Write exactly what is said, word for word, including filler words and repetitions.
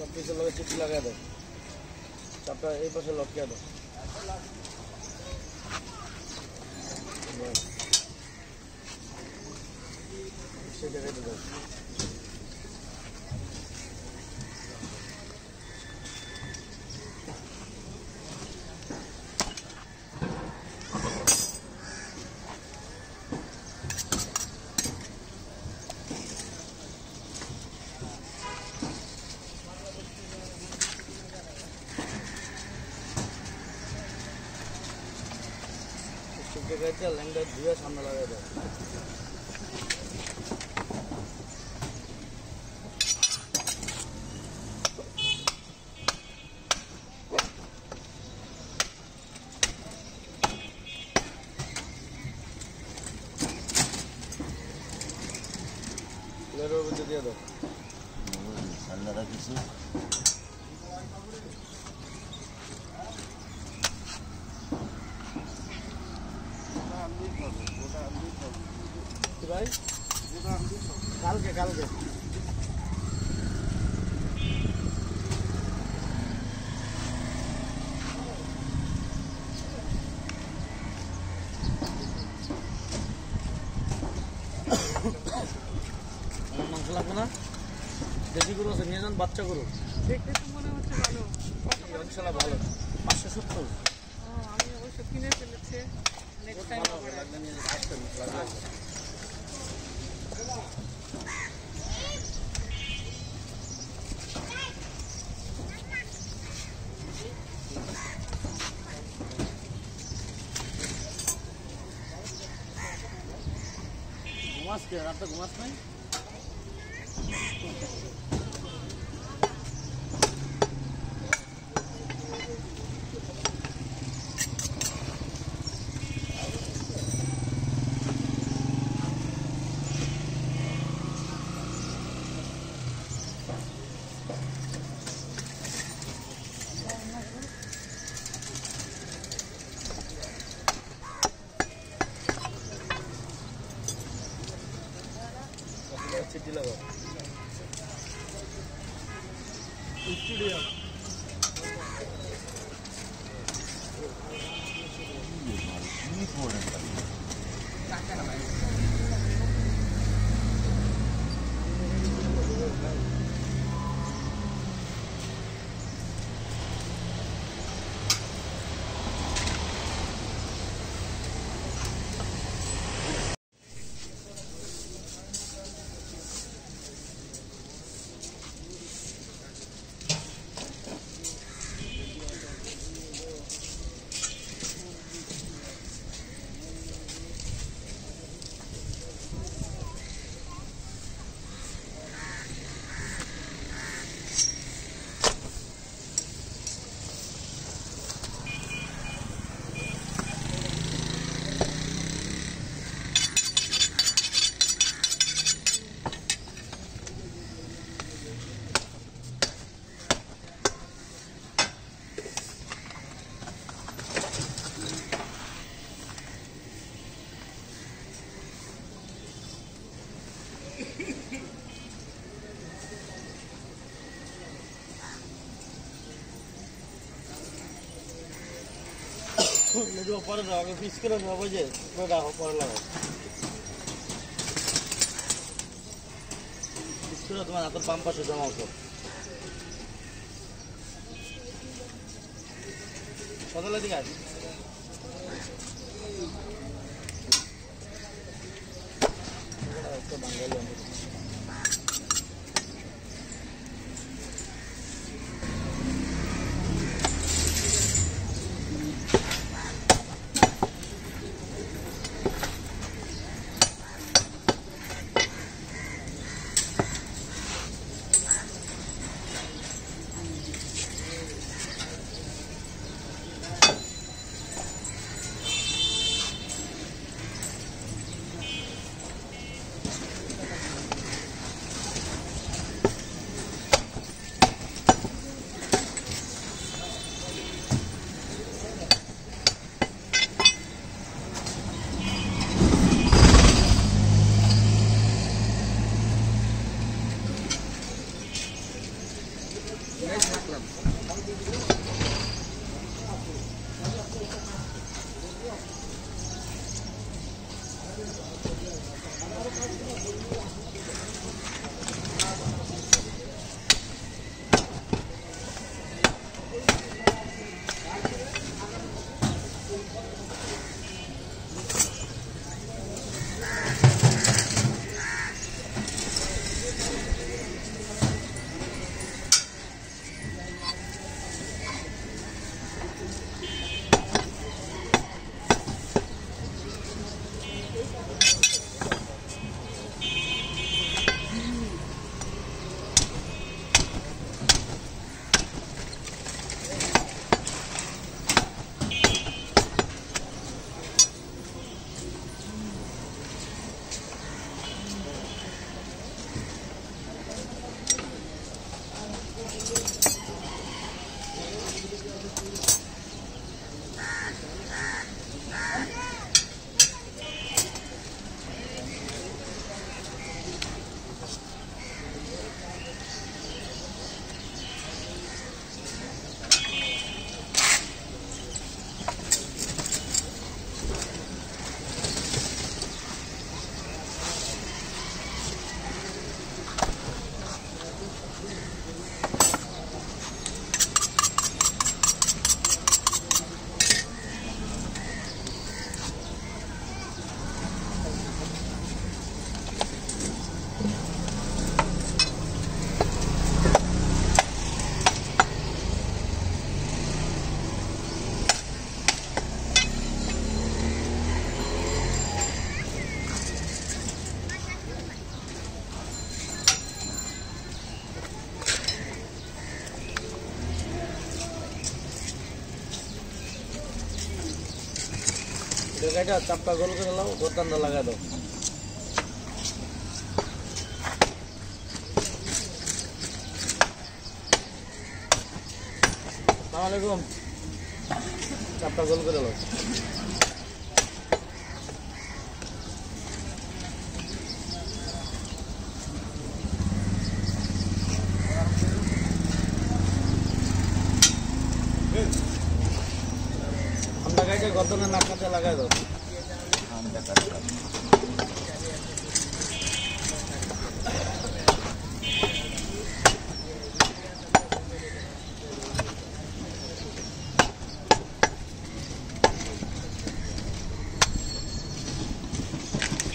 सब पीछे लगे चिट्ठी लगा दो चापटा ए पासे लटका दो से जगह दे दो कहते हैं लैंडर दिया सामने लगा दो लेरो भी दिया दो सामने रखी सी भाई काल के काल के মাংস লাগবে না দেশি গরু আছে নিয়ে যান বাচ্চা গরু দেখতে তো মনে হচ্ছে ভালো ইনশাআল্লাহ ভালো পাঁচশো সত্তর আমি অবশ্য কিনে ফেলেছি নেক্সট টাইম আবার লাগবে নিয়ে আসতে লাগবে घुमास के रात घुमास नहीं चिट्ठी लगाओ studio Lu apa dah? Kalau fiskal ni apa je? Kau dah apa lah? Fiskal tu mana? Atau pampas sudah mau tu? Kau dah lagi kan? Kau bangga lu. গাড়িটা চাপটা গোল করে নাও, বোতামটা লাগাই দাও। আসসালামু আলাইকুম। চাপটা গোল করে নাও। আমরা গাড়িটা গর্দনের নাকাতে লাগাই দাও।